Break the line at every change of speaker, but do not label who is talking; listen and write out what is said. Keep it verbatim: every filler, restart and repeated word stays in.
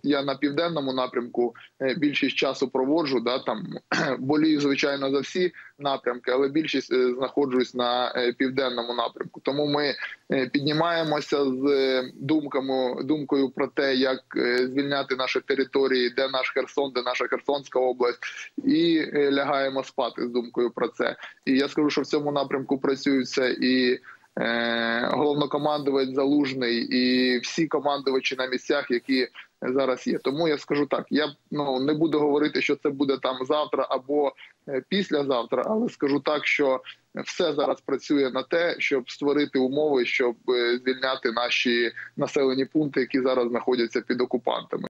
я на південному напрямку більшість часу проводжу, да, там болію, звичайно, за всі напрямки, але більшість знаходжусь на південному напрямку. Тому ми піднімаємося з думками, думкою про те, як звільняти наші території, де наш Херсон, де наша Херсонська область, і лягаємо спати з думкою про це. І я скажу, що в цьому напрямку працюються і головнокомандувач Залужний, і всі командувачі на місцях, які зараз є. Тому я скажу так, я ну, не буду говорити, що це буде там завтра або післязавтра, але скажу так, що все зараз працює на те, щоб створити умови, щоб звільняти наші населені пункти, які зараз знаходяться під окупантами.